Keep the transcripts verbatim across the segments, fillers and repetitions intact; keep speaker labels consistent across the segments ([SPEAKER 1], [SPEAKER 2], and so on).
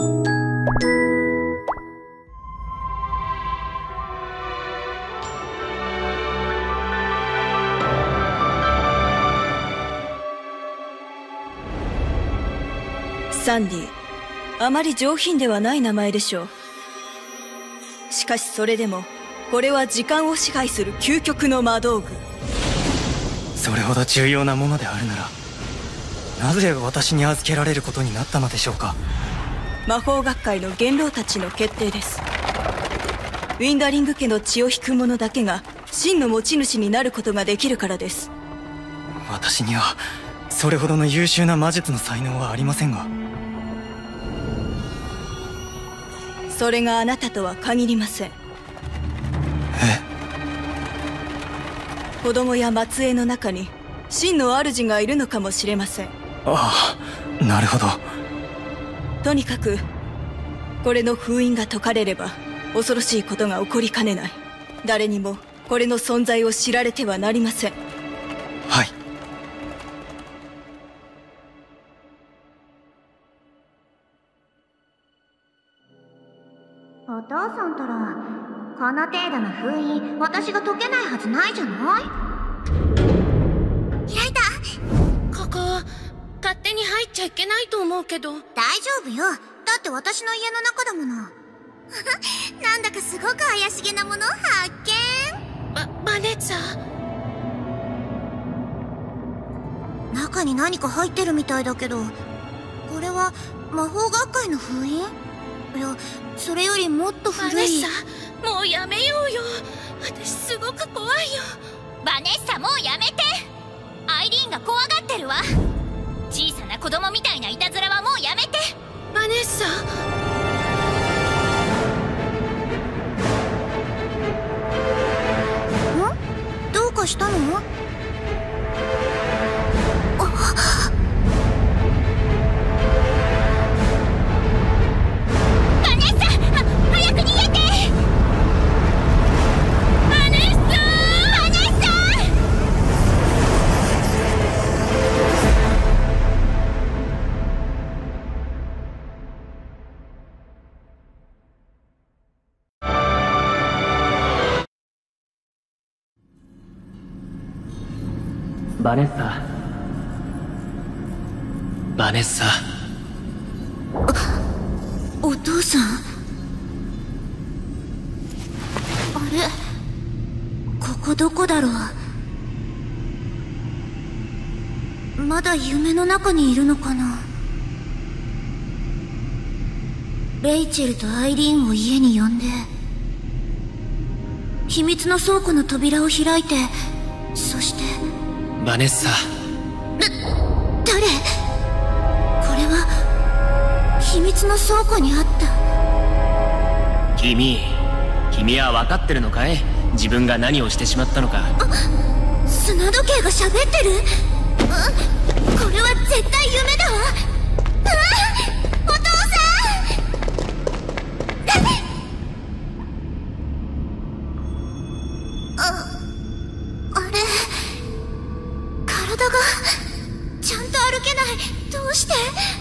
[SPEAKER 1] サンディ、あまり上品ではない名前でしょう。しかしそれでもこれは時間を支配する究極の魔道具。
[SPEAKER 2] それほど重要なものであるなら、なぜ私に預けられることになったのでしょうか。
[SPEAKER 1] 魔法学会の元老たちの決定です。ウィンダリング家の血を引く者だけが真の持ち主になることができるからです。
[SPEAKER 2] 私にはそれほどの優秀な魔術の才能はありませんが。
[SPEAKER 1] それがあなたとは限りません。
[SPEAKER 2] え？
[SPEAKER 1] 子供や末裔の中に真の主がいるのかもしれません。
[SPEAKER 2] ああ、なるほど。
[SPEAKER 1] とにかくこれの封印が解かれれば恐ろしいことが起こりかねない。誰にもこれの存在を知られてはなりません。
[SPEAKER 2] はい。
[SPEAKER 3] お父さんたらこの程度の封印私が解けないはずないじゃない。開いた。
[SPEAKER 4] ここ勝手に入っちゃいけないと思うけど。
[SPEAKER 3] 大丈夫よ、だって私の家の中だもの。なんだかすごく怪しげなもの発見。
[SPEAKER 4] ババネッツァ、
[SPEAKER 3] 中に何か入ってるみたいだけど、これは魔法学会の封印？いや、それよりもっと古い。
[SPEAKER 4] バネッサ、もうやめようよ。私すごく怖いよ。
[SPEAKER 5] バネッサ、もうやめて。アイリーンが怖がってるわ。小さな子供みたいないたずらはもうやめて。
[SPEAKER 4] バネッサ、
[SPEAKER 3] ん？どうかしたの？あっ、
[SPEAKER 2] バネッサ。バネッサ。
[SPEAKER 3] お父さん。あれ、ここどこだろう。まだ夢の中にいるのかな。レイチェルとアイリーンを家に呼んで秘密の倉庫の扉を開いて、そして
[SPEAKER 2] バネッサ。
[SPEAKER 3] だ、誰？これは秘密の倉庫にあった。
[SPEAKER 6] 君君は分かってるのかい？自分が何をしてしまったのか。
[SPEAKER 3] あ、砂時計が喋ってる。あ、これは絶対夢だわ。あ、お父さん。あ、あれ、体がちゃんと歩けない。どうして？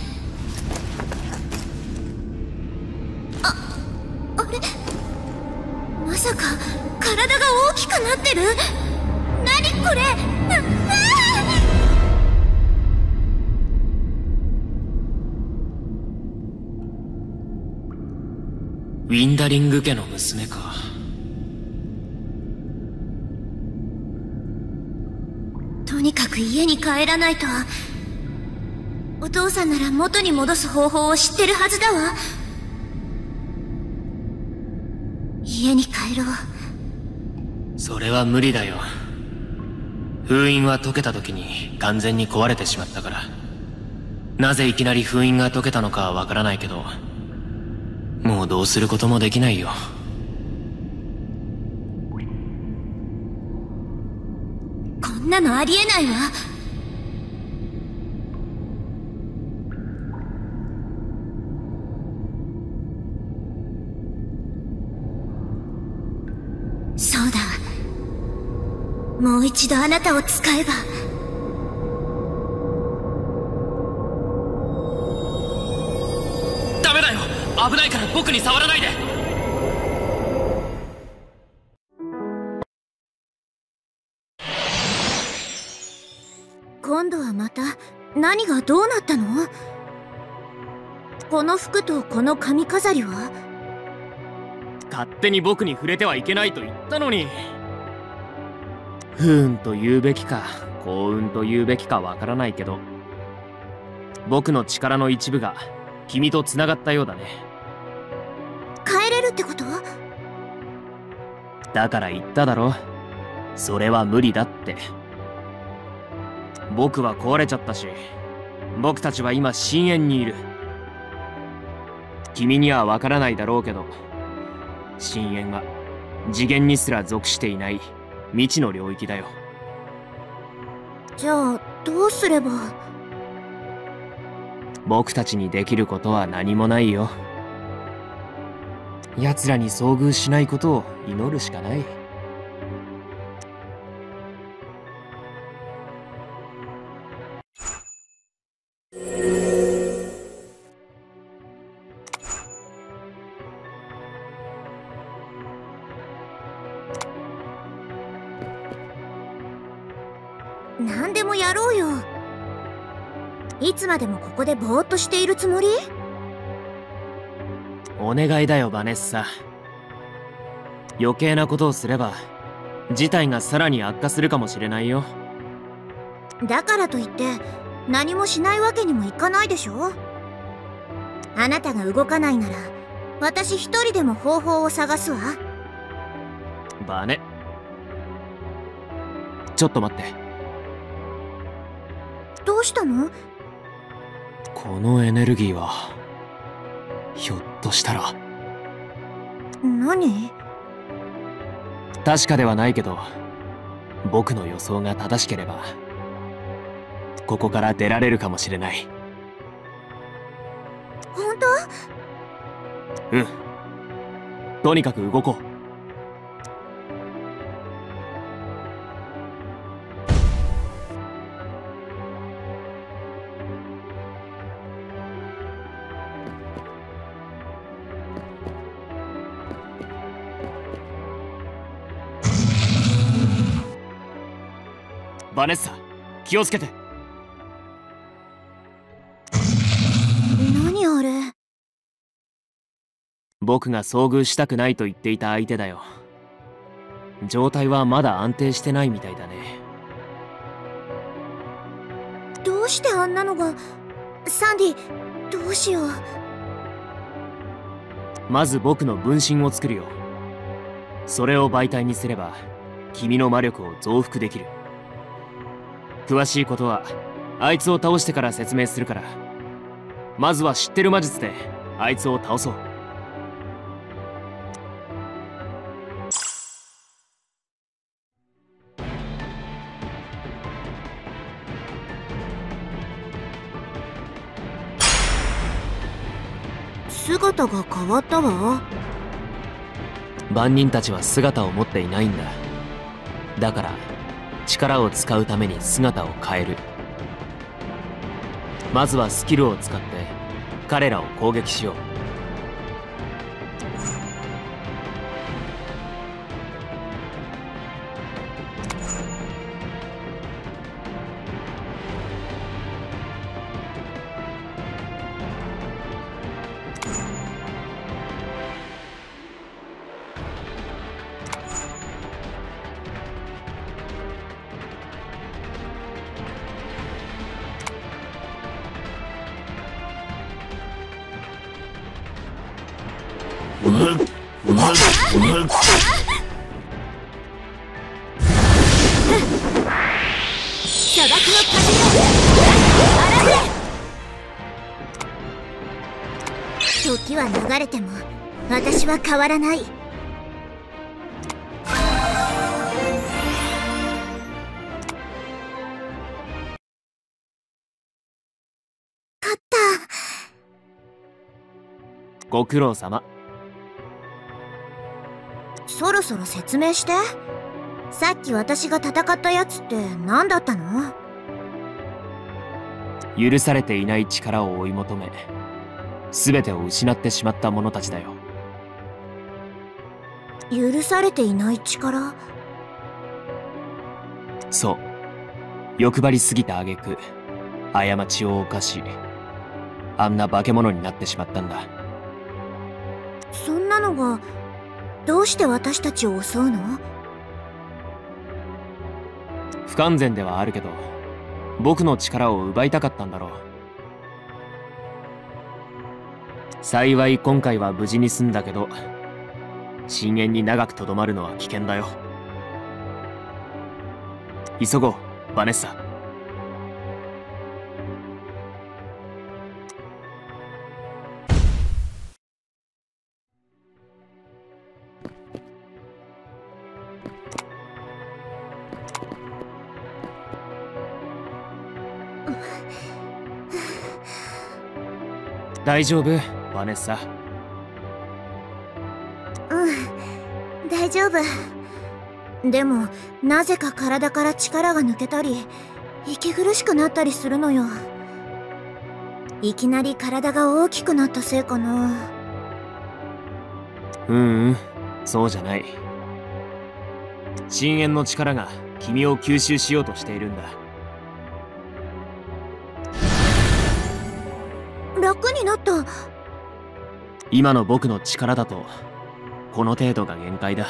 [SPEAKER 3] あ、あれ、まさか体が大きくなってる？何これ？あ、あ
[SPEAKER 6] ウィンダリング家の娘か。
[SPEAKER 3] とにかく家に帰らないと。お父さんなら元に戻す方法を知ってるはずだわ。家に帰ろう。
[SPEAKER 6] それは無理だよ。封印は解けた時に完全に壊れてしまったから。なぜいきなり封印が解けたのかはわからないけど、もうどうすることもできないよ。
[SPEAKER 3] こんなのありえないわ。そうだ。もう一度あなたを使えば。
[SPEAKER 6] ダメだよ。 危ないから僕に触らないで。
[SPEAKER 3] 今度はまた何がどうなったの？この服とこの髪飾りは？
[SPEAKER 6] 勝手に僕に触れてはいけないと言ったのに。不運と言うべきか幸運と言うべきかわからないけど、僕の力の一部が君とつながったようだね。
[SPEAKER 3] 帰れるってこと？
[SPEAKER 6] だから言っただろ、それは無理だって。僕は壊れちゃったし、僕たちは今深淵にいる。君にはわからないだろうけど、深淵は次元にすら属していない未知の領域だよ。
[SPEAKER 3] じゃあどうすれば？
[SPEAKER 6] 僕たちにできることは何もないよ。奴らに遭遇しないことを祈るしかない。
[SPEAKER 3] 何でもやろうよ。いつまでもここでぼーっとしているつもり？
[SPEAKER 6] お願いだよバネッサ。余計なことをすれば事態がさらに悪化するかもしれないよ。
[SPEAKER 3] だからといって何もしないわけにもいかないでしょ。あなたが動かないなら私一人でも方法を探すわ。
[SPEAKER 6] バネ、ちょっと待って。
[SPEAKER 3] どうしたの？
[SPEAKER 6] このエネルギーはひょっとしたら。
[SPEAKER 3] 何？
[SPEAKER 6] 確かではないけど、僕の予想が正しければここから出られるかもしれない。
[SPEAKER 3] 本
[SPEAKER 6] 当？うん、とにかく動こう。バネッサ、気をつけて。
[SPEAKER 3] 何あれ？
[SPEAKER 6] 僕が遭遇したくないと言っていた相手だよ。状態はまだ安定してないみたいだね。
[SPEAKER 3] どうしてあんなのが？サンディ、どうしよう。
[SPEAKER 6] まず僕の分身を作るよ。それを媒体にすれば君の魔力を増幅できる。詳しいことはあいつを倒してから説明するから、まずは知ってる魔術であいつを倒そう。
[SPEAKER 3] 姿が変わったわ。
[SPEAKER 6] 万人たちは姿を持っていないんだ。だから力を使うために姿を変える。まずはスキルを使って彼らを攻撃しよう。
[SPEAKER 3] 砂漠の風よ、荒ぶれ。時は流れても私は変わらない。勝った。
[SPEAKER 6] ご苦労様。
[SPEAKER 3] そろそろ説明して。さっき私が戦ったやつって何だったの？
[SPEAKER 6] 許されていない力を追い求め、 全てを失ってしまった者たちだよ。
[SPEAKER 3] 許されていない力？
[SPEAKER 6] そう。欲張りすぎた挙句、過ちを犯し、あんな化け物になってしまったんだ。
[SPEAKER 3] そんなのがどうして私たちを襲うの？
[SPEAKER 6] 不完全ではあるけど、僕の力を奪いたかったんだろう。幸い今回は無事に済んだけど、深淵に長くとどまるのは危険だよ。急ごう、ヴァネッサ。大丈夫、ヴァネッサ。
[SPEAKER 3] うん、大丈夫。でもなぜか体から力が抜けたり息苦しくなったりするのよ。いきなり体が大きくなったせいかな。
[SPEAKER 6] ううん、そうじゃない。深淵の力が君を吸収しようとしているんだ。
[SPEAKER 3] 楽になった。
[SPEAKER 6] 今の僕の力だとこの程度が限界だ。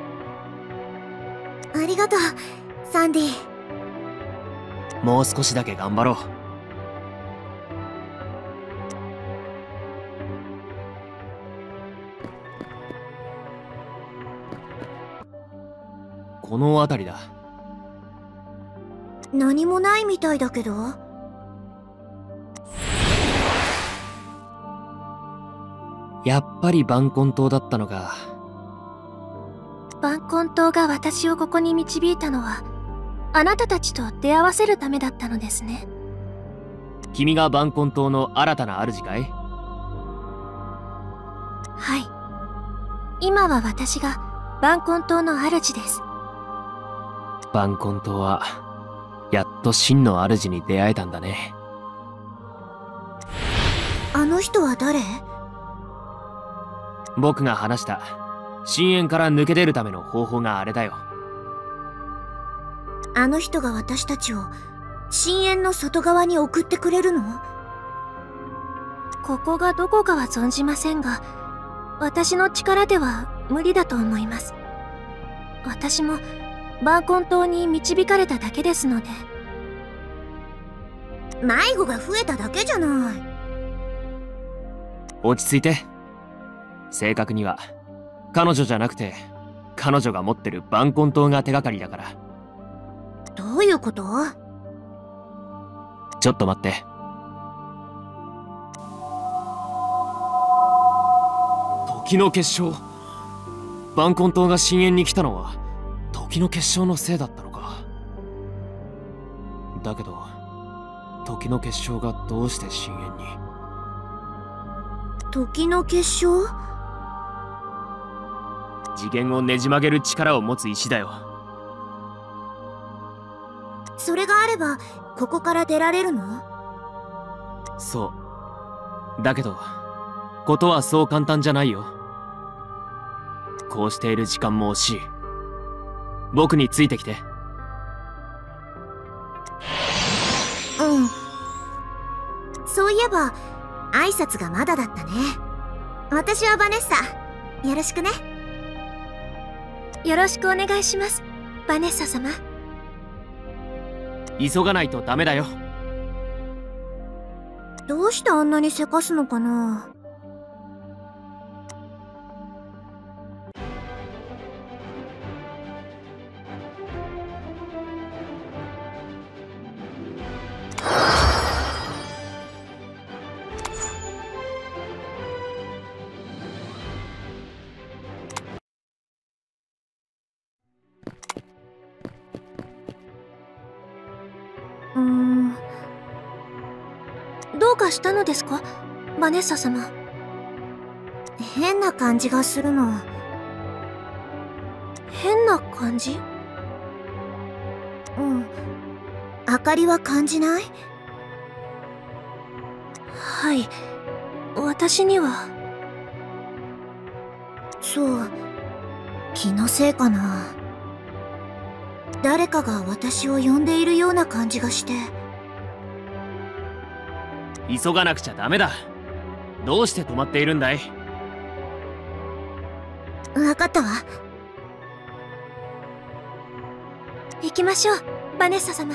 [SPEAKER 3] ありがとう、サンディ。
[SPEAKER 6] もう少しだけ頑張ろう。この辺りだ。
[SPEAKER 3] 何もないみたいだけど。
[SPEAKER 6] やっぱり晩婚島だったのか。
[SPEAKER 4] 晩婚島が私をここに導いたのは、あなたたちと出会わせるためだったのですね。
[SPEAKER 6] 君が晩婚島の新たな主かい？
[SPEAKER 4] はい。今は私が晩婚島の主です。
[SPEAKER 6] 晩婚島はやっと真の主に出会えたんだね。
[SPEAKER 3] あの人は誰？
[SPEAKER 6] 僕が話した深淵から抜け出るための方法があれだよ。
[SPEAKER 3] あの人が私たちを深淵の外側に送ってくれるの？
[SPEAKER 4] ここがどこかは存じませんが、私の力では無理だと思います。私も晩婚島に導かれただけですので。
[SPEAKER 3] 迷子が増えただけじゃない。
[SPEAKER 6] 落ち着いて。正確には彼女じゃなくて彼女が持ってる晩婚島が手がかりだから。
[SPEAKER 3] どういうこと？
[SPEAKER 6] ちょっと待って。時の結晶。晩婚島が深淵に来たのは時の結晶のせいだったのか。だけど時の結晶がどうして深淵に？
[SPEAKER 3] 時の結晶？
[SPEAKER 6] 次元をねじ曲げる力を持つ石だよ。
[SPEAKER 3] それがあればここから出られるの？
[SPEAKER 6] そう。だけどことはそう簡単じゃないよ。こうしている時間も惜しい。僕についてきて。
[SPEAKER 3] うん。そういえば挨拶がまだだったね。私はヴァネッサ。よろしくね。
[SPEAKER 4] よろしくお願いします、ヴァネッサ様。
[SPEAKER 6] 急がないとダメだよ。
[SPEAKER 3] どうしてあんなにせかすのかな。うーん。
[SPEAKER 4] どうかしたのですか、ヴァネッサ様。
[SPEAKER 3] 変な感じがするの。
[SPEAKER 4] 変な感じ？
[SPEAKER 3] うん。明かりは感じない？
[SPEAKER 4] はい。 私には。
[SPEAKER 3] そう、気のせいかな。誰かが私を呼んでいるような感じがして。
[SPEAKER 6] 急がなくちゃダメだ。どうして止まっているんだい？
[SPEAKER 3] 分かったわ。
[SPEAKER 4] 行きましょう、バネッサ様。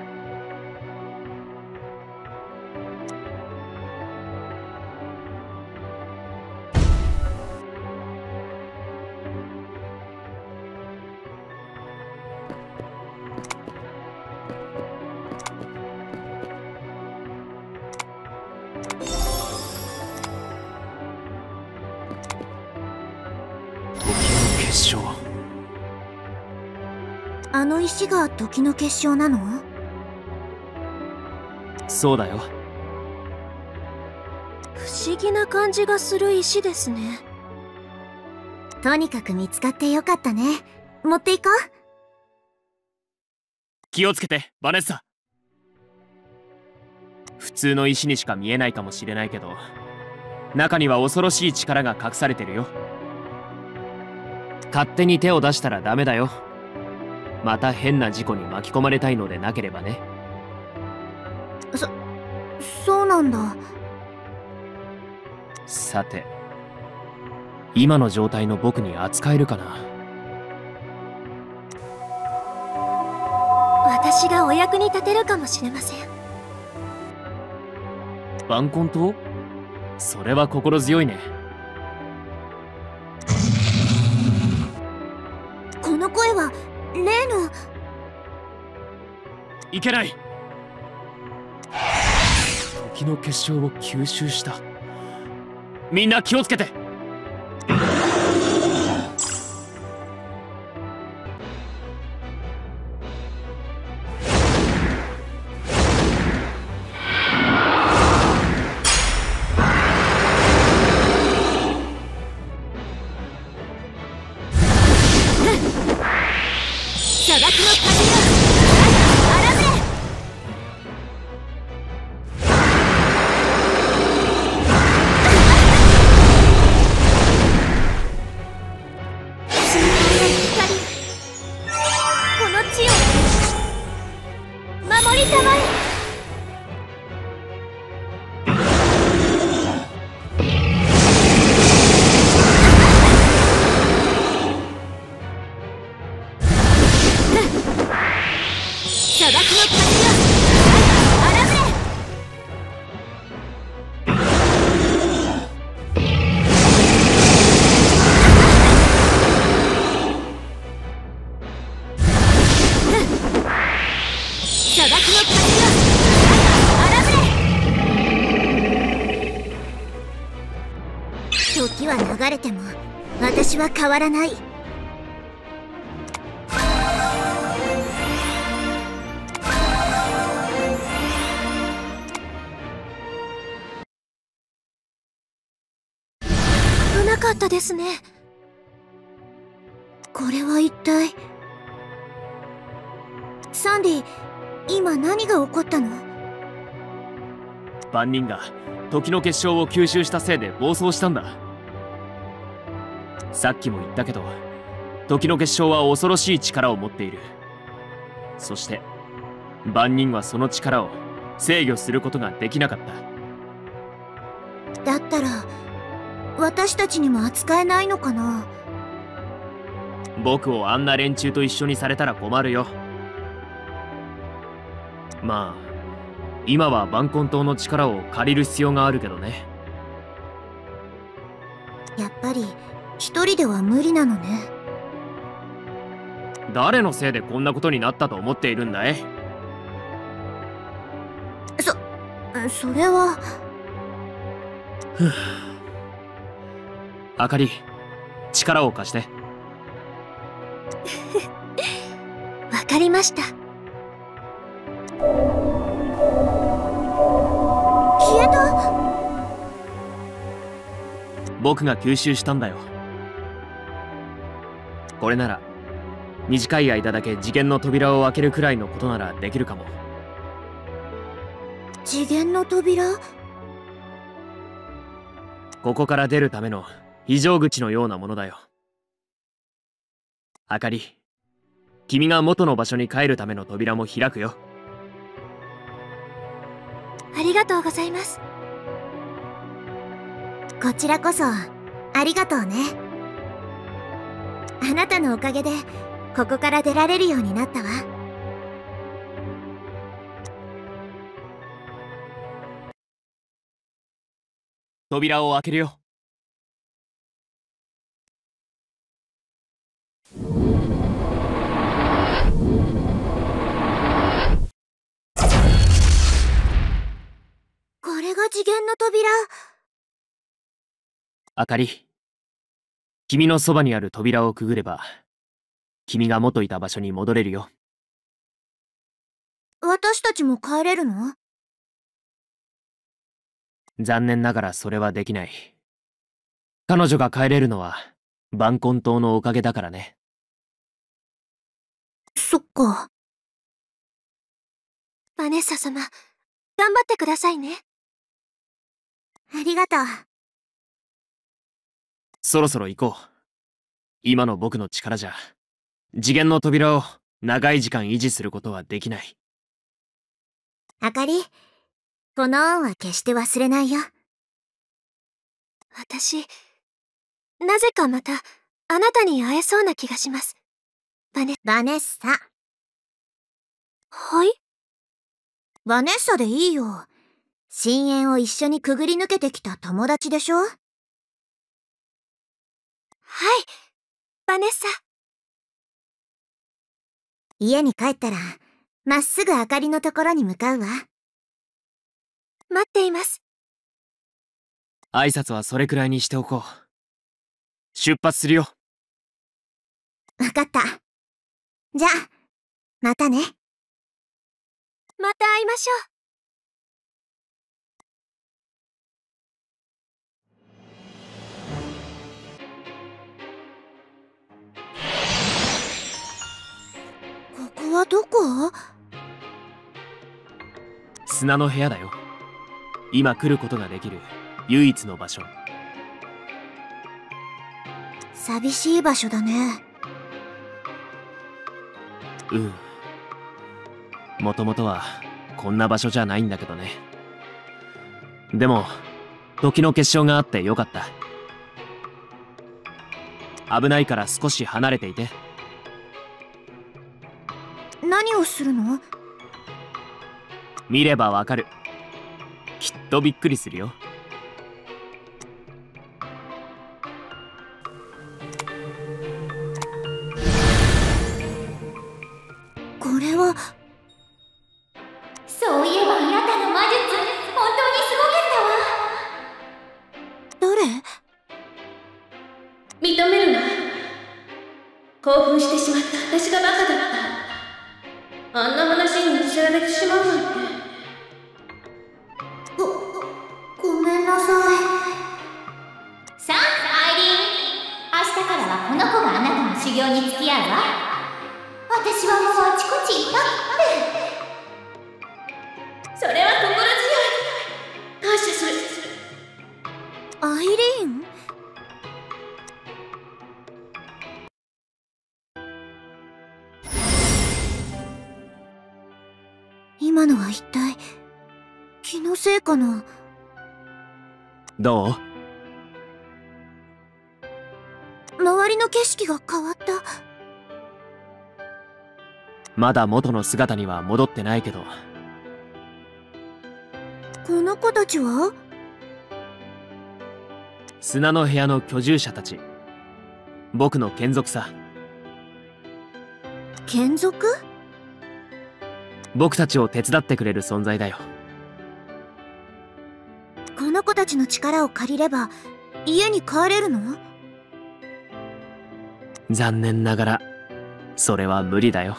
[SPEAKER 3] あの石が時の結晶なの？
[SPEAKER 6] そうだよ。
[SPEAKER 4] 不思議な感じがする石ですね。
[SPEAKER 3] とにかく見つかってよかったね。持っていこう。
[SPEAKER 6] 気をつけて、バネッサ。普通の石にしか見えないかもしれないけど、中には恐ろしい力が隠されてるよ。勝手に手を出したらダメだよ。また変な事故に巻き込まれたいのでなければね。
[SPEAKER 3] そ、そうなんだ。
[SPEAKER 6] さて、今の状態の僕に扱えるかな。
[SPEAKER 4] 私がお役に立てるかもしれません。
[SPEAKER 6] 晩婚島？それは心強いね。
[SPEAKER 3] この声は例の。
[SPEAKER 6] いけない。時の結晶を吸収した。みんな気をつけて。
[SPEAKER 3] 砂漠の風よ、荒ぶれ。信仰の光、この地を守りたまえ。砂漠の風よ、荒ぶれ。砂漠の風よ、荒ぶれ。時は流れても私は変わらない。
[SPEAKER 4] 危なかったですね。
[SPEAKER 3] これは一体。サンディ、今何が起こったの？
[SPEAKER 6] 万人が時の結晶を吸収したせいで暴走したんだ。さっきも言ったけど、時の結晶は恐ろしい力を持っている。そして万人はその力を制御することができなかった。
[SPEAKER 3] だったら私たちにも扱えないのかな？
[SPEAKER 6] 僕をあんな連中と一緒にされたら困るよ。まあ今は晩婚島の力を借りる必要があるけどね。
[SPEAKER 3] やっぱり一人では無理なのね。
[SPEAKER 6] 誰のせいでこんなことになったと思っているんだい？
[SPEAKER 3] そ、それは。
[SPEAKER 6] ふぅ。あかり、力を貸して。
[SPEAKER 4] わかりました。
[SPEAKER 3] 消えた。
[SPEAKER 6] 僕が吸収したんだよ。これなら短い間だけ次元の扉を開けるくらいのことならできるかも。
[SPEAKER 3] 次元の扉？
[SPEAKER 6] ここから出るための非常口のようなものだよ。あかり、君が元の場所に帰るための扉も開くよ。
[SPEAKER 4] ありがとうございます。
[SPEAKER 3] こちらこそありがとうね。あなたのおかげでここから出られるようになったわ。
[SPEAKER 6] 扉を開けるよ。
[SPEAKER 3] これが次元の扉。
[SPEAKER 6] あかり、君のそばにある扉をくぐれば、君が元いた場所に戻れるよ。
[SPEAKER 3] 私たちも帰れるの？
[SPEAKER 6] 残念ながらそれはできない。彼女が帰れるのは晩婚島のおかげだからね。
[SPEAKER 3] そっか。
[SPEAKER 4] バネッサ様、頑張ってくださいね。
[SPEAKER 3] ありがとう。
[SPEAKER 6] そろそろ行こう。今の僕の力じゃ、次元の扉を長い時間維持することはできない。
[SPEAKER 3] あかり、この恩は決して忘れないよ。
[SPEAKER 4] 私、なぜかまた、あなたに会えそうな気がします。バネ、
[SPEAKER 3] バネッサ。
[SPEAKER 4] はい？
[SPEAKER 3] バネッサでいいよ。深淵を一緒にくぐり抜けてきた友達でしょ？
[SPEAKER 4] はい、バネッサ。
[SPEAKER 3] 家に帰ったら、まっすぐあかりのところに向かうわ。
[SPEAKER 4] 待っています。
[SPEAKER 6] 挨拶はそれくらいにしておこう。出発するよ。
[SPEAKER 3] わかった。じゃあ、またね。
[SPEAKER 4] また会いましょう。
[SPEAKER 3] ここはどこ？
[SPEAKER 6] 砂の部屋だよ。今来ることができる唯一の場所。
[SPEAKER 3] 寂しい場所だね。
[SPEAKER 6] うん。もともとはこんな場所じゃないんだけどね。でも時の結晶があってよかった。危ないから少し離れていて。
[SPEAKER 3] 何をするの？
[SPEAKER 6] 見ればわかる。きっとびっくりするよ。
[SPEAKER 3] これは。
[SPEAKER 5] そういえばあなたの魔術本当にすごかったわ。
[SPEAKER 3] 誰？
[SPEAKER 7] 認めるな。興奮してしまった私がバカだった。あんな話に知られてしまうなんて。
[SPEAKER 3] ご、ごめんなさい。
[SPEAKER 5] さあアイリーン、明日からはこの子があなたの修行に付き合うわ。私はもうあちこちいたって。
[SPEAKER 7] それは心強い。感謝する。
[SPEAKER 3] アイリーン？今のは一体気のせいかな？
[SPEAKER 6] どう？
[SPEAKER 3] 周りの景色が変わった。
[SPEAKER 6] まだ元の姿には戻ってないけど。
[SPEAKER 3] この子たちは？
[SPEAKER 6] 砂の部屋の居住者たち。僕の眷属さ。
[SPEAKER 3] 眷属？
[SPEAKER 6] 僕たちを手伝ってくれる存在だよ。
[SPEAKER 3] この子たちの力を借りれば家に帰れるの？
[SPEAKER 6] 残念ながらそれは無理だよ。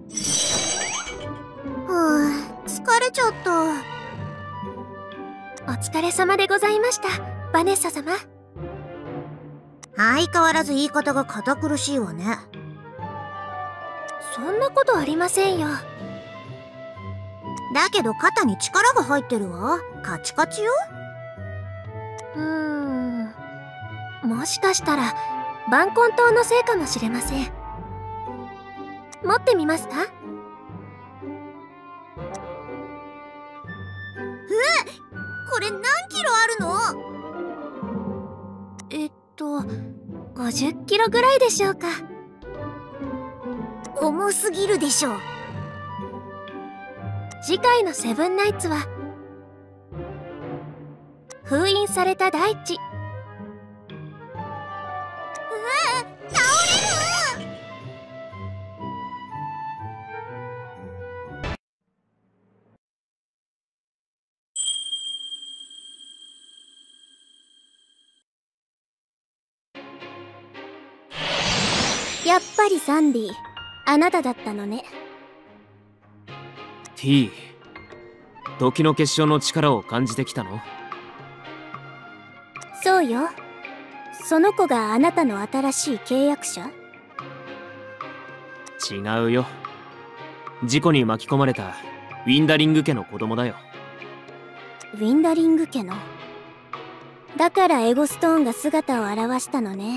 [SPEAKER 3] はあ、疲れちゃった。
[SPEAKER 4] 疲れ様でございました、バネッサ様。
[SPEAKER 3] 相変わらず言い方が堅苦しいわね。
[SPEAKER 4] そんなことありませんよ。
[SPEAKER 3] だけど肩に力が入ってるわ。カチカチよ。
[SPEAKER 4] うーん、もしかしたら晩婚糖のせいかもしれません。持ってみますか？
[SPEAKER 3] これ何キロあるの？
[SPEAKER 4] えっとごじゅっキロぐらいでしょうか。
[SPEAKER 3] 重すぎるでしょ。
[SPEAKER 4] 次回のセブンナイツは封印された大地。やっぱりサンディ、あなただったのね。
[SPEAKER 6] T、 時の結晶の力を感じてきたの？
[SPEAKER 4] そうよ。その子があなたの新しい契約者？
[SPEAKER 6] 違うよ。事故に巻き込まれたウィンダリング家の子供だよ。
[SPEAKER 4] ウィンダリング家の。だからエゴストーンが姿を現したのね。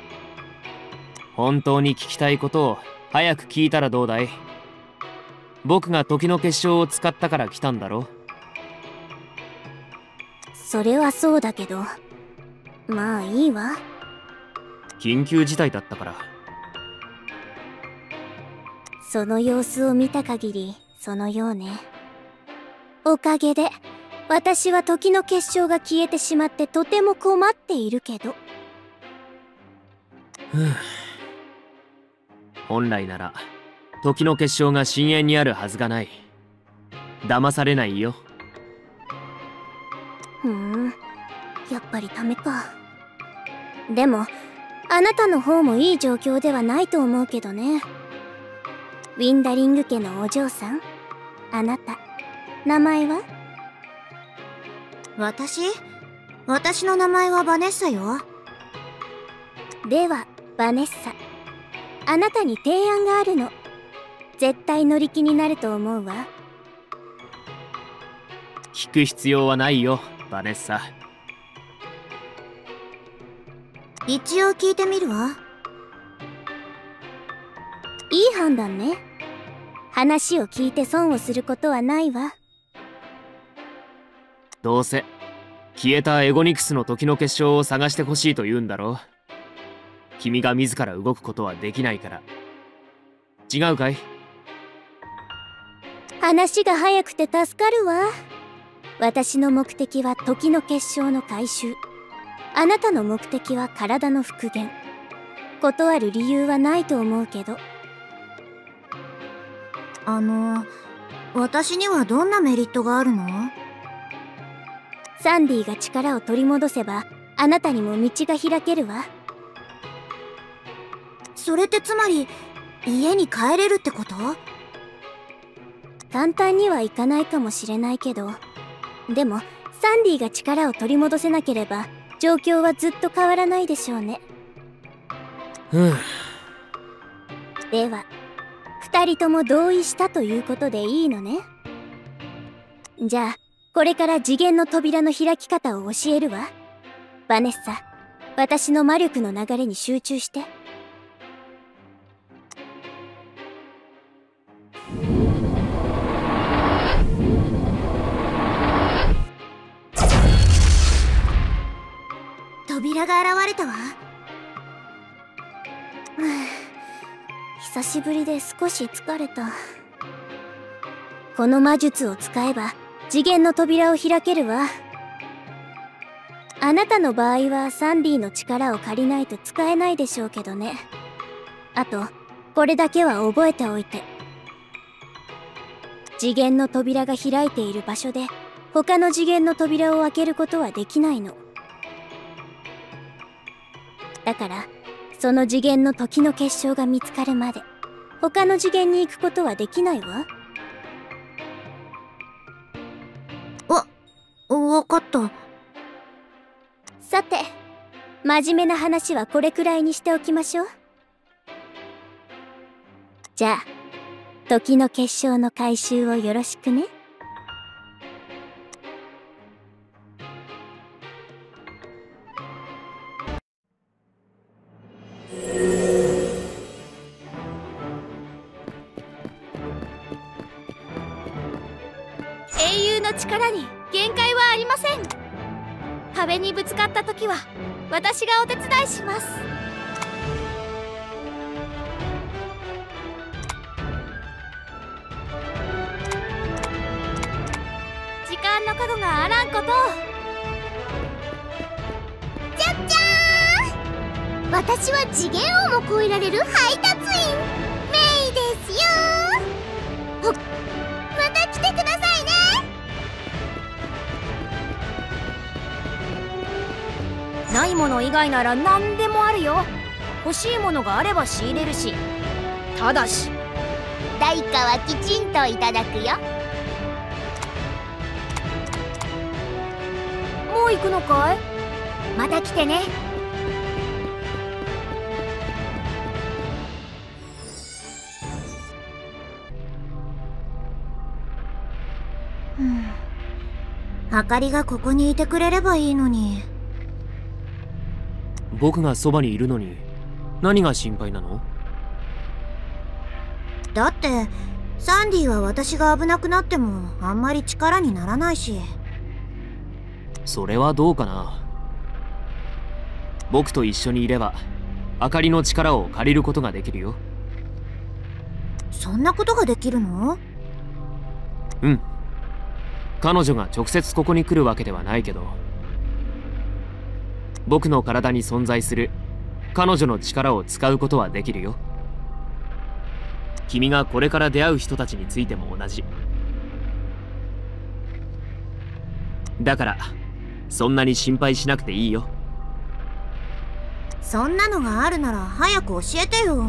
[SPEAKER 6] 本当に聞きたいことを早く聞いたらどうだい？僕が時の結晶を使ったから来たんだろ？
[SPEAKER 4] それはそうだけど、まあいいわ。
[SPEAKER 6] 緊急事態だったから。
[SPEAKER 4] その様子を見た限りそのようね。おかげで私は時の結晶が消えてしまってとても困っているけど。
[SPEAKER 6] ふぅ。本来なら時の結晶が深淵にあるはずがない。騙されないよ。
[SPEAKER 4] ふーん、やっぱりダメか。でもあなたの方もいい状況ではないと思うけどね。ウィンダリング家のお嬢さん、あなた名前は？
[SPEAKER 3] 私？私の名前はバネッサよ。
[SPEAKER 4] ではバネッサ、あなたに提案があるの。絶対乗り気になると思うわ。
[SPEAKER 6] 聞く必要はないよ、バネッサ。
[SPEAKER 3] 一応聞いてみるわ。
[SPEAKER 4] いい判断ね。話を聞いて損をすることはないわ。
[SPEAKER 6] どうせ消えたエゴニクスの時の結晶を探してほしいと言うんだろ。君が自ら動くことはできないから。違うかい？
[SPEAKER 4] 話が早くて助かるわ。私の目的は時の結晶の回収。あなたの目的は体の復元。断る理由はないと思うけど。
[SPEAKER 3] あの、私にはどんなメリットがあるの？
[SPEAKER 4] サンディが力を取り戻せばあなたにも道が開けるわ。
[SPEAKER 3] それってつまり家に帰れるってこと？
[SPEAKER 4] 簡単にはいかないかもしれないけど、でもサンディが力を取り戻せなければ状況はずっと変わらないでしょうね。
[SPEAKER 6] ふぅ。
[SPEAKER 4] では二人とも同意したということでいいのね。じゃあこれから次元の扉の開き方を教えるわ。バネッサ、私の魔力の流れに集中して。
[SPEAKER 3] 扉が現れたわ。
[SPEAKER 4] 久しぶりで少し疲れた。この魔術を使えば次元の扉を開けるわ。あなたの場合はサンディの力を借りないと使えないでしょうけどね。あとこれだけは覚えておいて。次元の扉が開いている場所で他の次元の扉を開けることはできないの。だからその次元の時の結晶が見つかるまで他の次元に行くことはできないわ。
[SPEAKER 3] わ、 わかった。
[SPEAKER 4] さて、真面目な話はこれくらいにしておきましょう。じゃあ、時の結晶の回収をよろしくね。
[SPEAKER 8] 英雄の力に限界はありません。壁にぶつかった時は私がお手伝いします。時間の角があらんことを。
[SPEAKER 5] じゃっじゃーん、私は次元をも超えられる配達員メイですよー。ほっ、また来てくださいね。
[SPEAKER 8] ないもの以外なら何でもあるよ。欲しいものがあれば仕入れるし、ただし
[SPEAKER 5] 代価はきちんといただくよ。
[SPEAKER 8] もう行くのかい？
[SPEAKER 5] また来てね。
[SPEAKER 3] うん、あかりがここにいてくれればいいのに。
[SPEAKER 6] 僕がそばにいるのに何が心配なの？
[SPEAKER 3] だってサンディは私が危なくなってもあんまり力にならないし。
[SPEAKER 6] それはどうかな。僕と一緒にいればあかりの力を借りることができるよ。
[SPEAKER 3] そんなことができるの？
[SPEAKER 6] うん。彼女が直接ここに来るわけではないけど、僕の体に存在する彼女の力を使うことはできるよ。君がこれから出会う人たちについても同じ。だからそんなに心配しなくていいよ。
[SPEAKER 3] そんなのがあるなら早く教えてよ。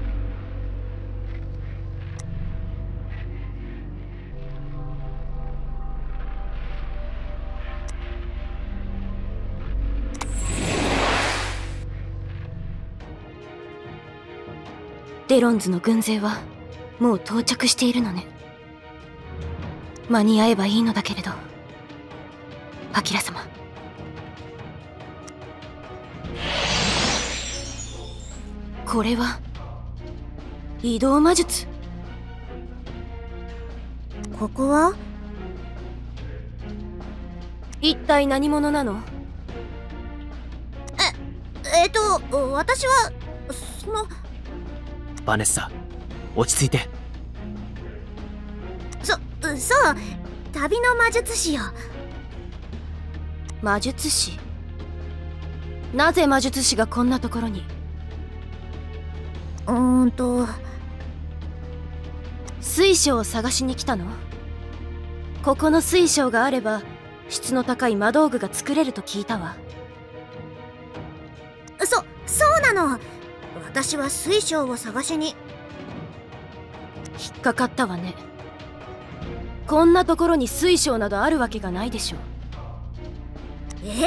[SPEAKER 7] デロンズの軍勢はもう到着しているのね。間に合えばいいのだけれど。アキラ様、これは移動魔術。
[SPEAKER 3] ここは
[SPEAKER 7] 一体何者なの？
[SPEAKER 3] え、えっと私はその
[SPEAKER 6] バネッサ、落ち着いて。
[SPEAKER 3] そ、そう旅の魔術師よ。
[SPEAKER 7] 魔術師？なぜ魔術師がこんなところに？
[SPEAKER 3] うーんと
[SPEAKER 7] 水晶を探しに来たの？ここの水晶があれば質の高い魔道具が作れると聞いたわ。
[SPEAKER 3] そ、そうなの。私は水晶を探しに。
[SPEAKER 7] 引っかかったわね。こんなところに水晶などあるわけがないでしょう。
[SPEAKER 3] え？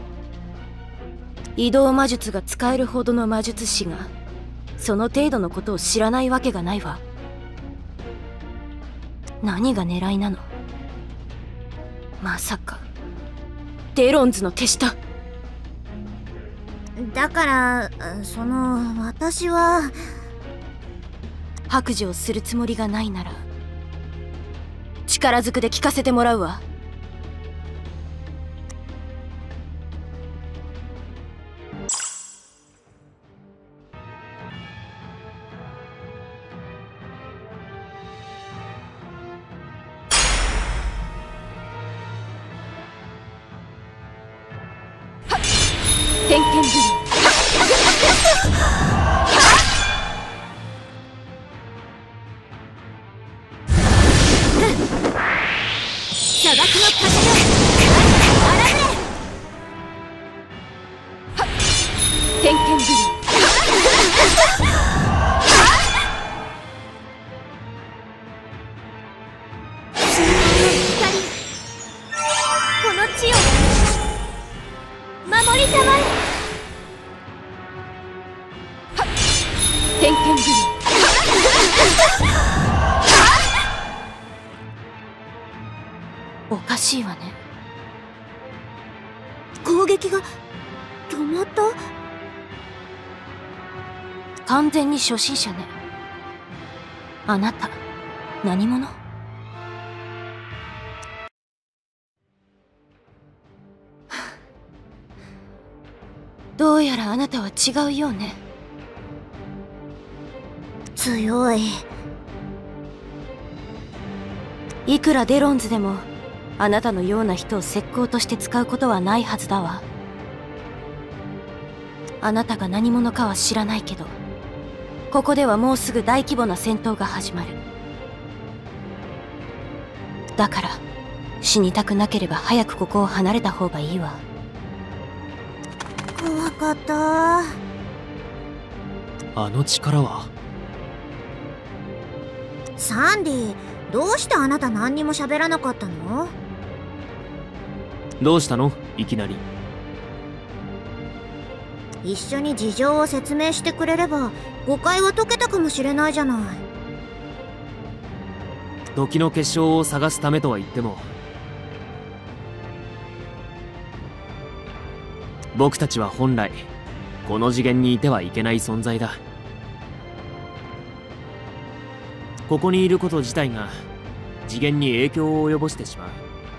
[SPEAKER 7] 移動魔術が使えるほどの魔術師がその程度のことを知らないわけがないわ。何が狙いなの？まさかデロンズの手下？
[SPEAKER 3] だからその私は
[SPEAKER 7] 白状するつもりがないなら力ずくで聞かせてもらうわ。偏見部砂漠の風よ、あられ。偏見部
[SPEAKER 8] この地をりたまえ。
[SPEAKER 7] 天剣舞踊。おかしいわね。
[SPEAKER 3] 攻撃が止まった？
[SPEAKER 7] 完全に初心者ね。あなた何者？どうやらあなたは違うようね。
[SPEAKER 3] 強い。
[SPEAKER 7] いくらデロンズでもあなたのような人を石膏として使うことはないはずだわ。あなたが何者かは知らないけど、ここではもうすぐ大規模な戦闘が始まる。だから死にたくなければ早くここを離れた方がいいわ。
[SPEAKER 3] 怖かった。
[SPEAKER 6] あの力は？
[SPEAKER 3] サンディ、どうしてあなた何にも喋らなかったの？
[SPEAKER 6] どうしたの？いきなり。
[SPEAKER 3] 一緒に事情を説明してくれれば誤解は解けたかもしれないじゃない。
[SPEAKER 6] 時の結晶を探すためとは言っても、僕たちは本来この次元にいてはいけない存在だ。ここにいること自体が次元に影響を及ぼしてしまう。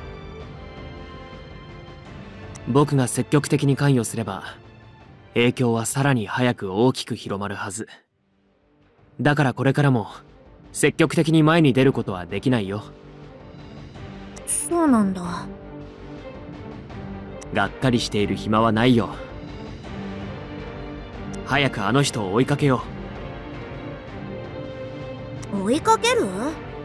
[SPEAKER 6] 僕が積極的に関与すれば影響はさらに早く大きく広まるはず。だからこれからも積極的に前に出ることはできないよ。
[SPEAKER 3] そうなんだ。
[SPEAKER 6] がっかりしている暇はないよ。早くあの人を追いかけよ
[SPEAKER 3] う。追いかける？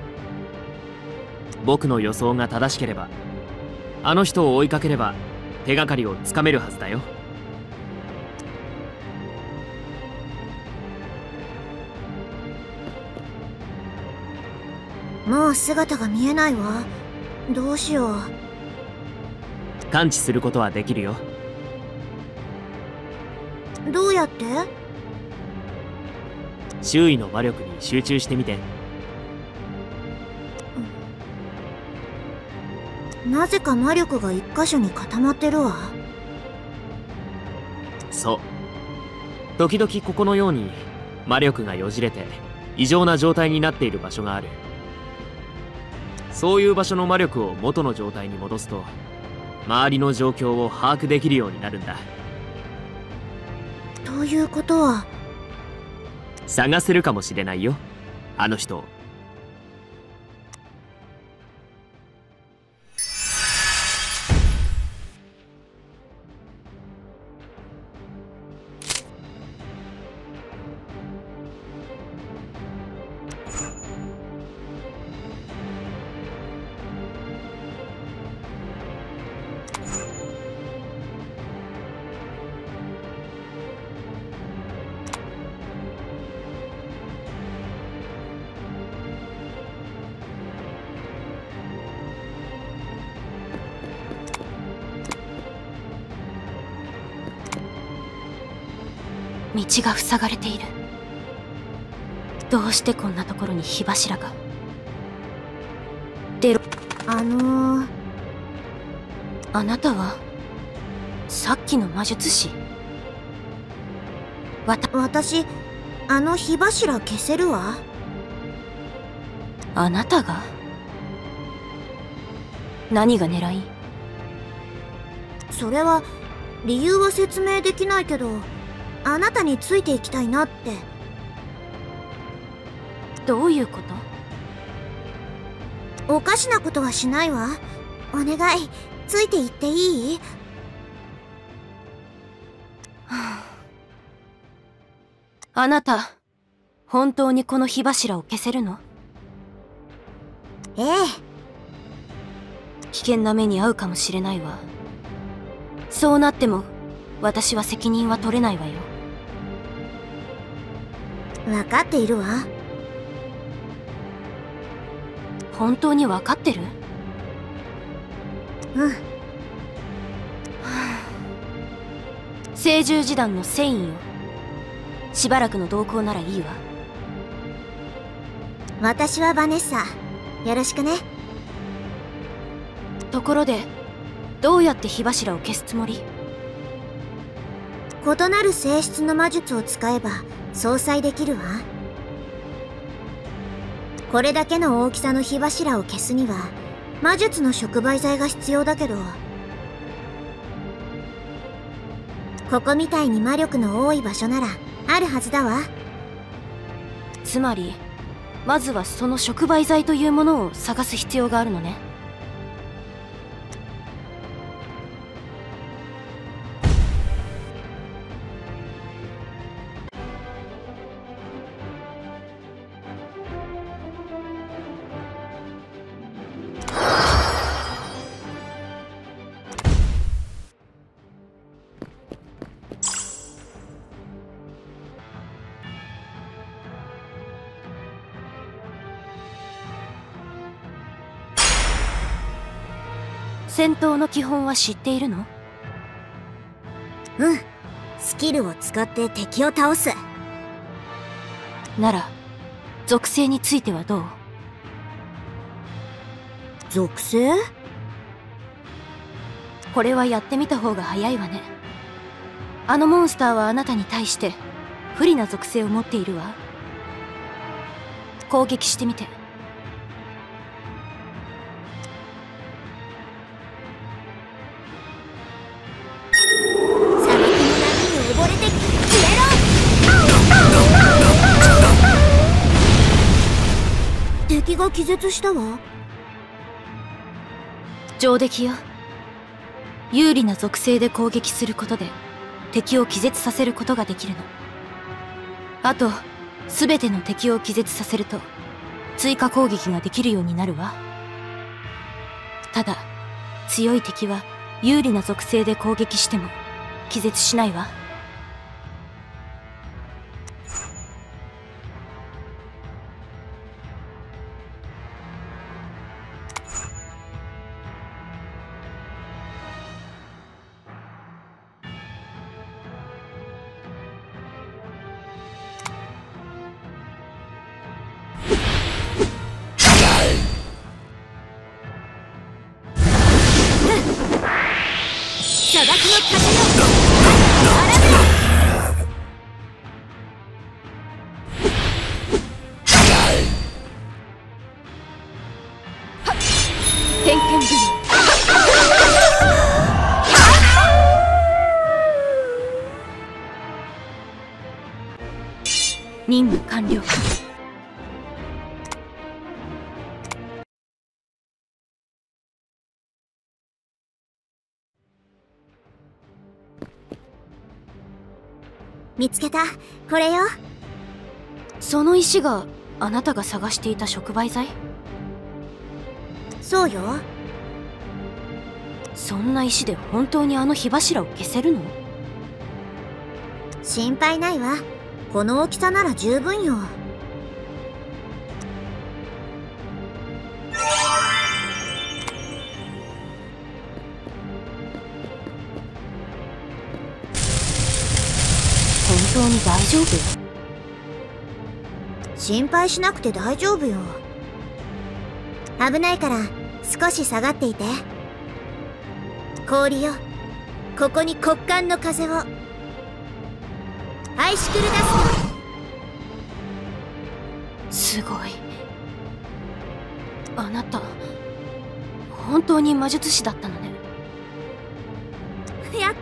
[SPEAKER 6] 僕の予想が正しければ、あの人を追いかければ手がかりをつかめるはずだよ。
[SPEAKER 3] もう姿が見えないわ。どうしよう。
[SPEAKER 6] 感知することはできるよ。
[SPEAKER 3] どうやって？
[SPEAKER 6] 周囲の魔力に集中してみて。
[SPEAKER 3] なぜか魔力が一箇所に固まってるわ。
[SPEAKER 6] そう。時々ここのように魔力がよじれて異常な状態になっている場所がある。そういう場所の魔力を元の状態に戻すと、周りの状況を把握できるようになるんだ。
[SPEAKER 3] ということは
[SPEAKER 6] 探せるかもしれないよ、あの人を。
[SPEAKER 7] 道が塞がれている。どうしてこんなところに火柱が。デロ
[SPEAKER 3] あのー、
[SPEAKER 7] あなたはさっきの魔術師？わた
[SPEAKER 3] 私あの火柱消せるわ。
[SPEAKER 7] あなたが？何が狙い？
[SPEAKER 3] それは理由は説明できないけど、あなたについていきたいなって。
[SPEAKER 7] どういうこと？
[SPEAKER 3] おかしなことはしないわ。お願い、ついていっていい？
[SPEAKER 7] はあ、あなた本当にこの火柱を消せるの？
[SPEAKER 3] ええ。
[SPEAKER 7] 危険な目に遭うかもしれないわ。そうなっても私は責任は取れないわよ。
[SPEAKER 3] 分かっているわ。
[SPEAKER 7] 本当に分かってる？
[SPEAKER 3] うん。
[SPEAKER 7] はあ、 聖獣時団のセインよ。しばらくの同行ならいいわ。
[SPEAKER 3] 私はバネッサ。よろしくね。
[SPEAKER 7] ところでどうやって火柱を消すつもり？
[SPEAKER 3] 異なる性質の魔術を使えば相殺できるわ。これだけの大きさの火柱を消すには魔術の触媒剤が必要だけど、ここみたいに魔力の多い場所ならあるはずだわ。
[SPEAKER 7] つまりまずはその触媒剤というものを探す必要があるのね。戦闘の基本は知っているの？
[SPEAKER 3] うん。スキルを使って敵を倒す。
[SPEAKER 7] なら属性についてはどう？
[SPEAKER 3] 属性？
[SPEAKER 7] これはやってみた方が早いわね。あのモンスターはあなたに対して不利な属性を持っているわ。攻撃してみて。
[SPEAKER 3] 敵が気絶したわ。
[SPEAKER 7] 上出来よ。有利な属性で攻撃することで敵を気絶させることができるの。あと全ての敵を気絶させると追加攻撃ができるようになるわ。ただ強い敵は有利な属性で攻撃しても気絶しないわ。任務完了。
[SPEAKER 3] 見つけた。これよ。
[SPEAKER 7] その石があなたが探していた触媒剤？
[SPEAKER 3] そうよ。
[SPEAKER 7] そんな石で本当にあの火柱を消せるの？
[SPEAKER 3] 心配ないわ。この大きさなら十分よ。
[SPEAKER 7] 本当に大丈夫？
[SPEAKER 3] 心配しなくて大丈夫よ。危ないから少し下がっていて。氷よ、ここに極寒の風を。アイシクルダ
[SPEAKER 7] スト。すごい。あなた本当に魔術師だったのね。
[SPEAKER 3] やった。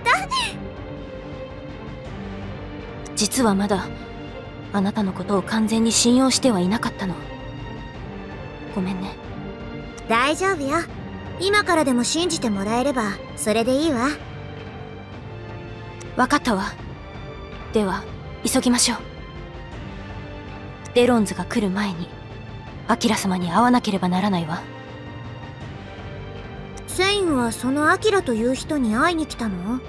[SPEAKER 7] 実はまだあなたのことを完全に信用してはいなかったの。ごめんね。
[SPEAKER 3] 大丈夫よ。今からでも信じてもらえればそれでいいわ。
[SPEAKER 7] わかったわ。では急ぎましょう。デロンズが来る前にアキラ様に会わなければならないわ。
[SPEAKER 3] セインはそのアキラという人に会いに来たの？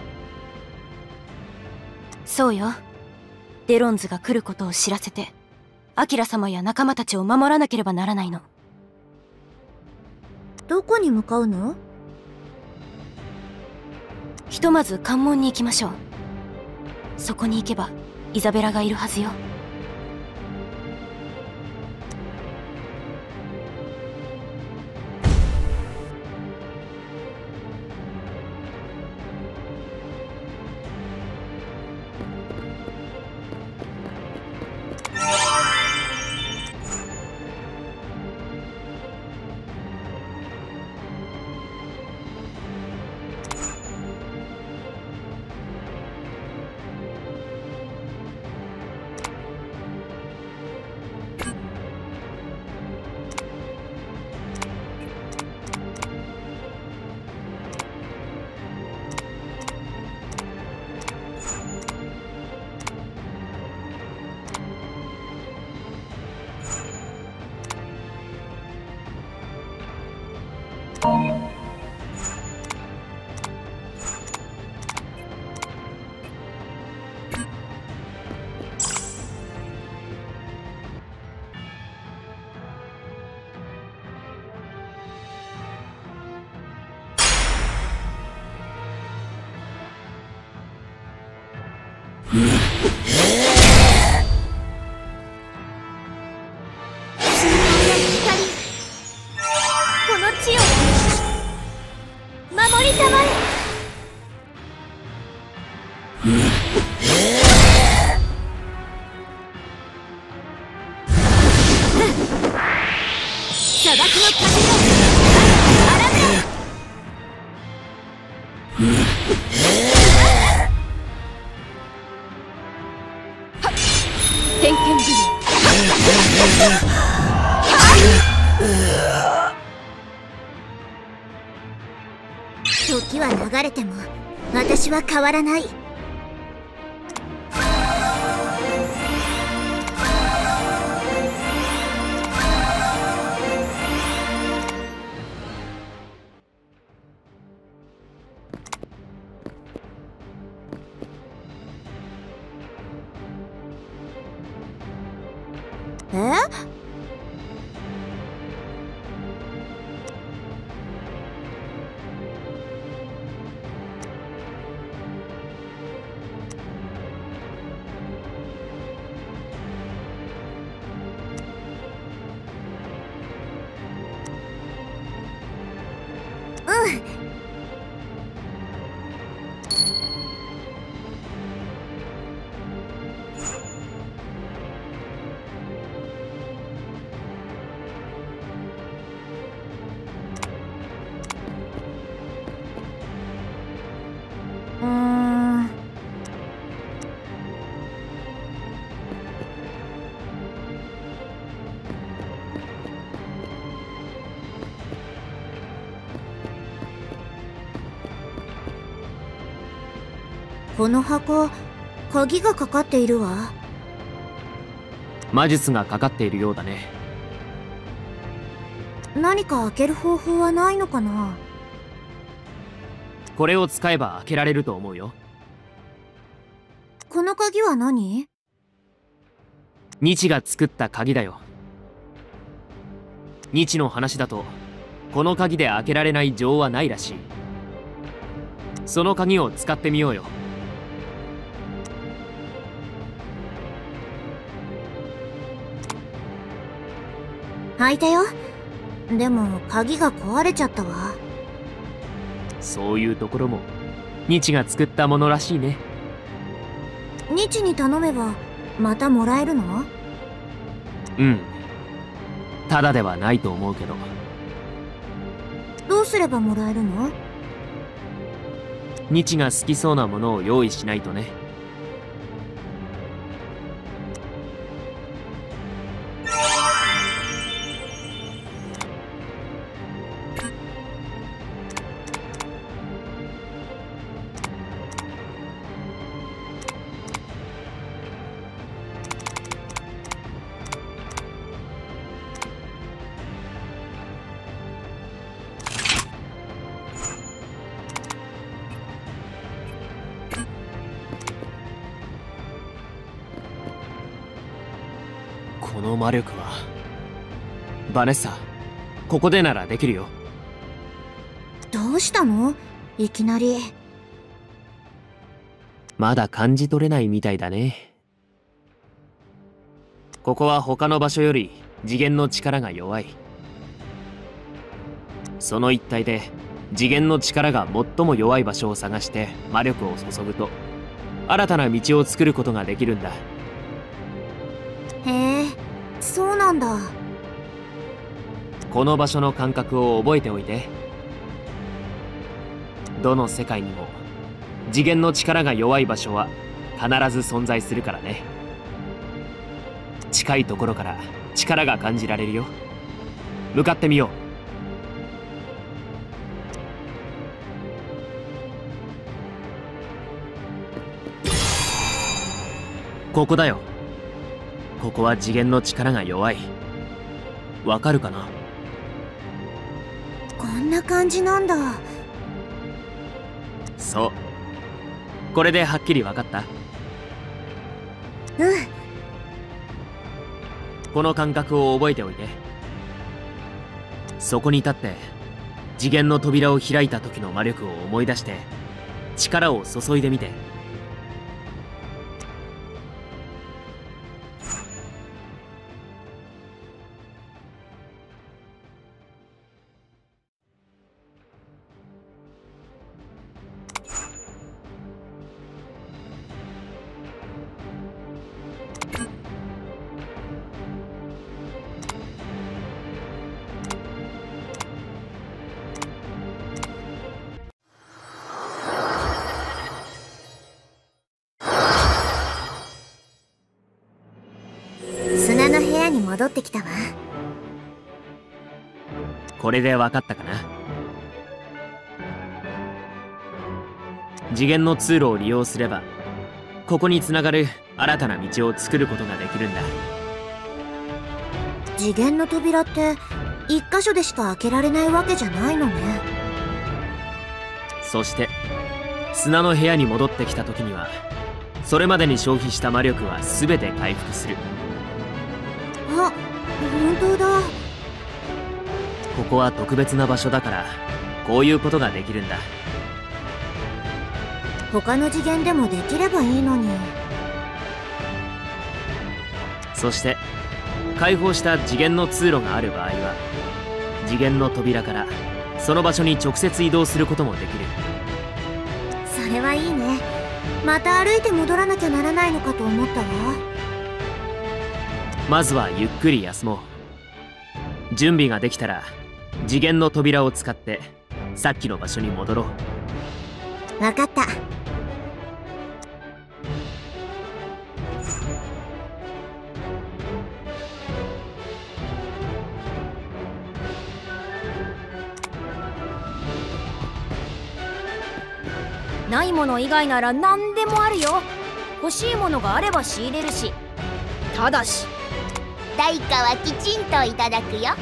[SPEAKER 7] そうよ。デロンズが来ることを知らせてアキラ様や仲間たちを守らなければならないの。
[SPEAKER 3] どこに向かうの？
[SPEAKER 7] ひとまず関門に行きましょう。 そこに行けばイザベラがいるはずよ。
[SPEAKER 3] 時は流れても私は変わらない。え？この箱、鍵がかかっているわ。
[SPEAKER 6] 魔術がかかっているようだね。
[SPEAKER 3] 何か開ける方法はないのかな？
[SPEAKER 6] これを使えば開けられると思うよ。
[SPEAKER 3] この鍵は何？
[SPEAKER 6] 日が作った鍵だよ。日の話だと、この鍵で開けられない錠はないらしい。その鍵を使ってみようよ。
[SPEAKER 3] 開いたよ。でも鍵が壊れちゃったわ。
[SPEAKER 6] そういうところも日が作ったものらしいね。
[SPEAKER 3] 日に頼めばまたもらえるの？
[SPEAKER 6] うん。ただではないと思うけど。
[SPEAKER 3] どうすればもらえるの？
[SPEAKER 6] 日が好きそうなものを用意しないとね。この魔力は。バネッサ、ここでならできるよ。
[SPEAKER 3] どうしたの？いきなり。
[SPEAKER 6] まだ感じ取れないみたいだね。ここは他の場所より次元の力が弱い。その一帯で次元の力が最も弱い場所を探して魔力を注ぐと新たな道を作ることができるんだ。
[SPEAKER 3] へえ、そうなんだ。
[SPEAKER 6] この場所の感覚を覚えておいて。どの世界にも次元の力が弱い場所は必ず存在するからね。近いところから力が感じられるよ。向かってみよう。ここだよ。ここは次元の力が弱い。わかるかな？
[SPEAKER 3] こんな感じなんだ。
[SPEAKER 6] そう。これではっきりわかった？
[SPEAKER 3] うん。
[SPEAKER 6] この感覚を覚えておいて。そこに立って次元の扉を開いた時の魔力を思い出して力を注いでみて。
[SPEAKER 3] 砂の部屋に戻ってきたわ。
[SPEAKER 6] これでわかったかな？次元の通路を利用すればここにつながる新たな道を作ることができるんだ。
[SPEAKER 3] 次元の扉って一箇所でしか開けられないわけじゃないのね。
[SPEAKER 6] そして砂の部屋に戻ってきた時にはそれまでに消費した魔力は全て回復する。
[SPEAKER 3] あ、本当だ。
[SPEAKER 6] ここは特別な場所だからこういうことができるんだ。
[SPEAKER 3] 他の次元でもできればいいのに。
[SPEAKER 6] そして開放した次元の通路がある場合は次元の扉からその場所に直接移動することもできる。
[SPEAKER 3] それはいいね。また歩いて戻らなきゃならないのかと思ったわ。
[SPEAKER 6] まずはゆっくり休もう。準備ができたら次元の扉を使ってさっきの場所に戻ろう。
[SPEAKER 3] わかった。
[SPEAKER 8] ないもの以外なら何でもあるよ。欲しいものがあれば仕入れるし。ただし
[SPEAKER 5] 代価はきちんといただくよ。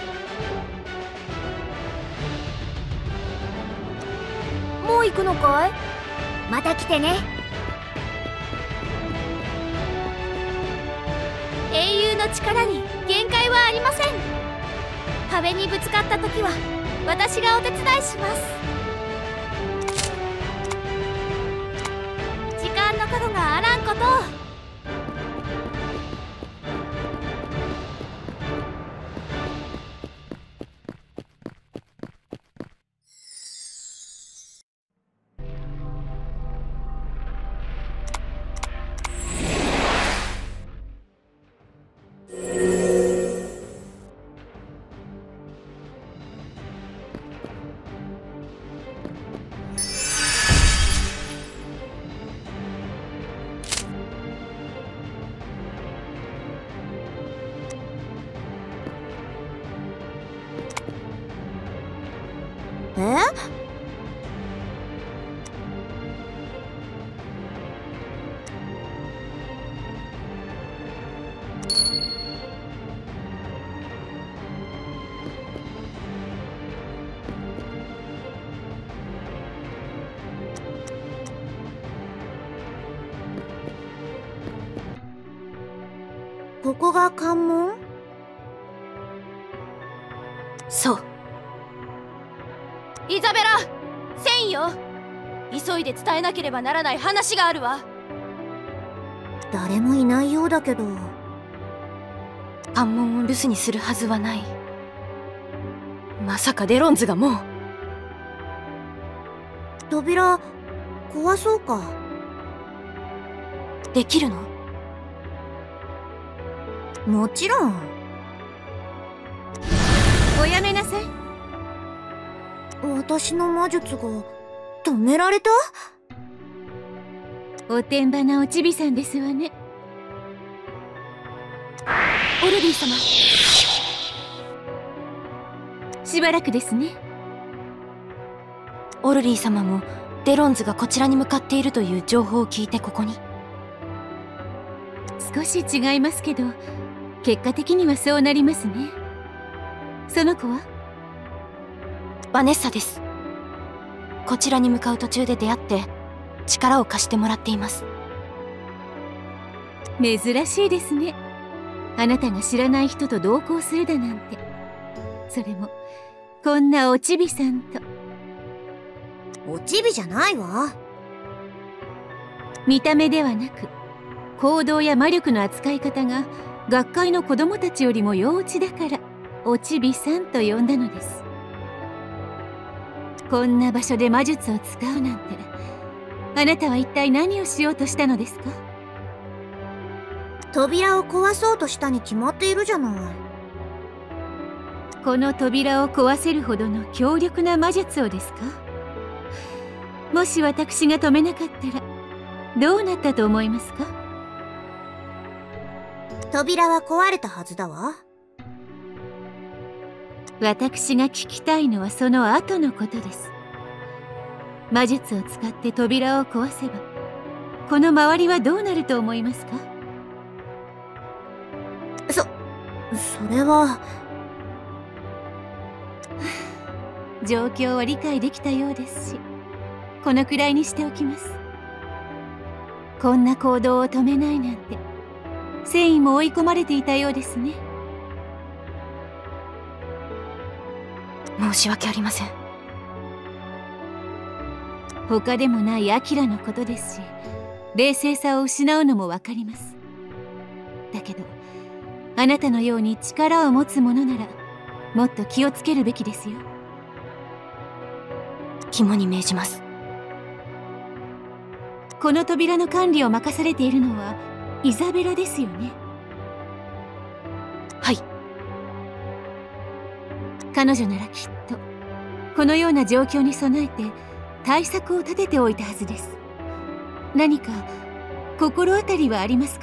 [SPEAKER 8] もう行くのかい？
[SPEAKER 5] また来てね。
[SPEAKER 8] 英雄の力に限界はありません。壁にぶつかった時は私がお手伝いします。時間の加護があらんことを。
[SPEAKER 3] え？ここが関門？
[SPEAKER 7] そう。
[SPEAKER 8] イザベラ、戦意よ。急
[SPEAKER 7] 急いで伝えなければならない話があるわ。
[SPEAKER 3] 誰もいないようだけど。
[SPEAKER 7] 関門を留守にするはずはない。まさかデロンズがもう。
[SPEAKER 3] 扉壊そうか。
[SPEAKER 7] できるの？
[SPEAKER 3] もちろん。
[SPEAKER 4] おやめなさい。
[SPEAKER 3] 私の魔術が止められた？
[SPEAKER 4] おてんばなおちびさんですわね。
[SPEAKER 7] オルディ様、
[SPEAKER 4] しばらくですね。
[SPEAKER 7] オルリー様もデロンズがこちらに向かっているという情報を聞いてここに。
[SPEAKER 4] 少し違いますけど、結果的にはそうなりますね。その子は？
[SPEAKER 7] バネッサです。こちらに向かう途中で出会って力を貸してもらっています。
[SPEAKER 4] 珍しいですね。あなたが知らない人と同行するだなんて。それもこんなおちびさんと。
[SPEAKER 3] おちびじゃないわ。
[SPEAKER 4] 見た目ではなく行動や魔力の扱い方が学会の子供たちよりも幼稚だからおちびさんと呼んだのです。こんな場所で魔術を使うなんて、あなたは一体何をしようとしたのですか？
[SPEAKER 3] 扉を壊そうとしたに決まっているじゃない。
[SPEAKER 4] この扉を壊せるほどの強力な魔術をですか？もし私が止めなかったらどうなったと思いますか？
[SPEAKER 3] 扉は壊れたはずだわ。
[SPEAKER 4] 私が聞きたいのはその後のことです。魔術を使って扉を壊せばこの周りはどうなると思いますか？
[SPEAKER 3] そ、それは。
[SPEAKER 4] 状況は理解できたようですし、このくらいにしておきます。こんな行動を止めないなんて戦意も追い込まれていたようですね。
[SPEAKER 7] 申し訳ありません。
[SPEAKER 4] 他でもないアキラのことですし、冷静さを失うのもわかります。だけどあなたのように力を持つ者ならもっと気をつけるべきですよ。
[SPEAKER 7] 肝に銘じます。
[SPEAKER 4] この扉の管理を任されているのはイザベラですよね。
[SPEAKER 7] はい。
[SPEAKER 4] 彼女ならきっとこのような状況に備えて対策を立てておいたはずです。何か心当たりはありますか？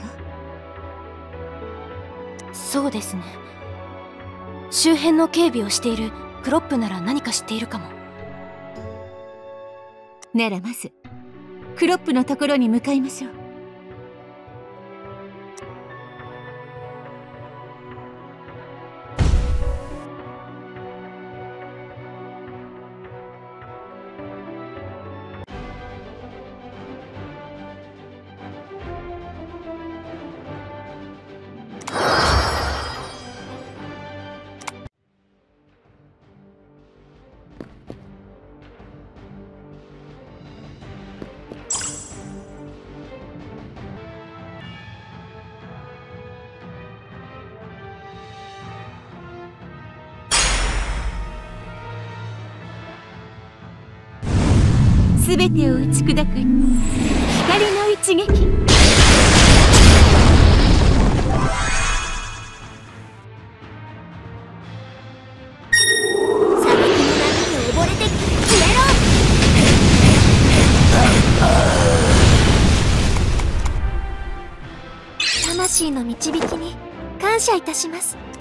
[SPEAKER 7] そうですね。周辺の警備をしているクロップなら何か知っているかも。
[SPEAKER 4] ならまずクロップのところに向かいましょう。すべてを打ち砕く光の一撃。
[SPEAKER 3] 砂漠の波に溺れて消えろ。
[SPEAKER 5] 魂の導きに感謝いたします。